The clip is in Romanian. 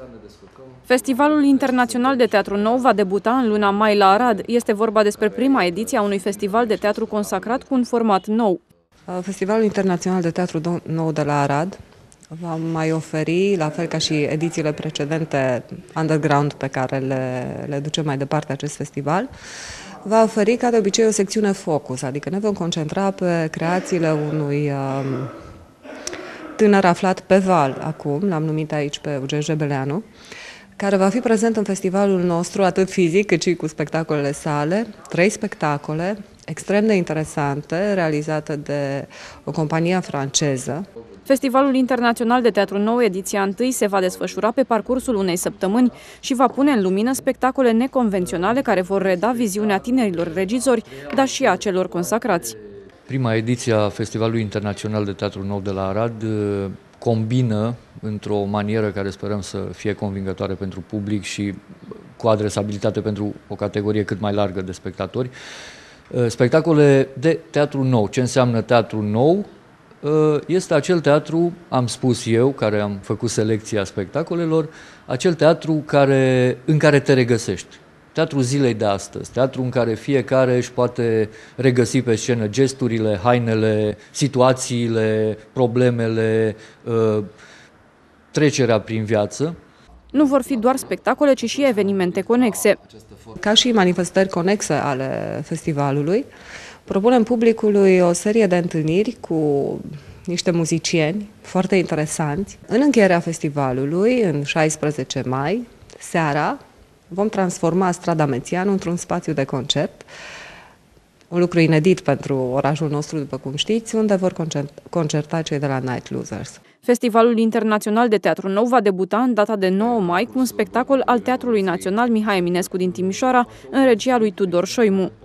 Festivalul Internațional de Teatru Nou va debuta în luna mai la Arad. Este vorba despre prima ediție a unui festival de teatru consacrat cu un format nou. Festivalul Internațional de Teatru Nou de la Arad va mai oferi, la fel ca și edițiile precedente underground pe care le ducem mai departe acest festival, va oferi ca de obicei o secțiune focus, adică ne vom concentra pe creațiile unui tânăr aflat pe val acum, l-am numit aici pe Eugen Jebeleanu, care va fi prezent în festivalul nostru, atât fizic cât și cu spectacolele sale, 3 spectacole extrem de interesante, realizate de o companie franceză. Festivalul Internațional de Teatru Nou, ediția 1, se va desfășura pe parcursul unei săptămâni și va pune în lumină spectacole neconvenționale care vor reda viziunea tinerilor regizori, dar și a celor consacrați. Prima ediție a Festivalului Internațional de Teatru Nou de la Arad combină într-o manieră care sperăm să fie convingătoare pentru public și cu adresabilitate pentru o categorie cât mai largă de spectatori, spectacole de teatru nou. Ce înseamnă teatru nou? Este acel teatru, am spus eu, care am făcut selecția spectacolelor, acel teatru în care te regăsești. Teatrul zilei de astăzi, teatru în care fiecare își poate regăsi pe scenă gesturile, hainele, situațiile, problemele, trecerea prin viață. Nu vor fi doar spectacole, ci și evenimente conexe. Ca și manifestări conexe ale festivalului, propunem publicului o serie de întâlniri cu niște muzicieni foarte interesanți. În încheierea festivalului, în 16 mai, seara, vom transforma Strada Mețianu într-un spațiu de concert, un lucru inedit pentru orașul nostru, după cum știți, unde vor concerta cei de la Night Losers. Festivalul Internațional de Teatru Nou va debuta în data de 9 mai cu un spectacol al Teatrului Național Mihai Eminescu din Timișoara, în regia lui Tudor Șoimu.